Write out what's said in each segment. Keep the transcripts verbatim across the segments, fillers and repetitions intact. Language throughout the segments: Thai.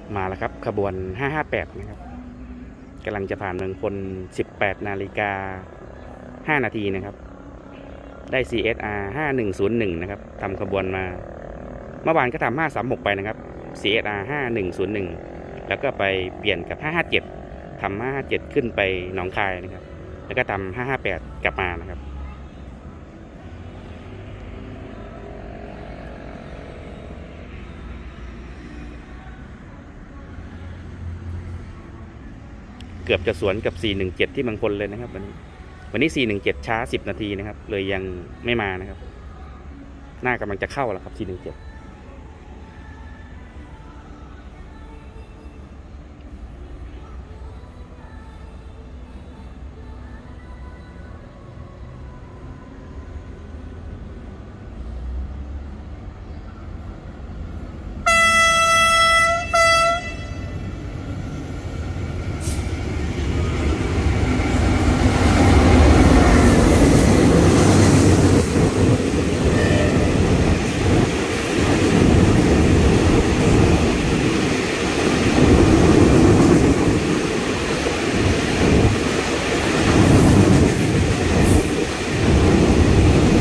มาแล้วครับขบวนห้าห้าแปดนะครับกำลังจะผ่านเมืองพลสิบแปดนาฬิกาห้านาทีนะครับได้ ซี เอส อาร์ ห้าหนึ่งศูนย์หนึ่งนะครับทำขบวนมาเมื่อวานก็ทำห้าสามหกไปนะครับ ซี เอส อาร์ ห้าหนึ่งศูนย์หนึ่งแล้วก็ไปเปลี่ยนกับห้าห้าเจ็ดทำห้าห้าเจ็ดขึ้นไปหนองคายนะครับแล้วก็ทำห้าห้าแปดกลับมานะครับเกือบจะสวนกับสี่หนึ่งเจ็ดที่เมืองพลเลยนะครับวันนี้วันนี้สี่หนึ่งเจ็ดช้าสิบนาทีนะครับเลยยังไม่มานะครับหน้ากำลังจะเข้าแล้วครับสี่หนึ่งเจ็ด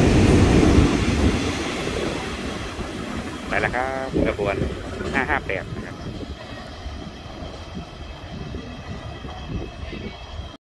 ไปแล้วครับกระบวนห้าห้าแปด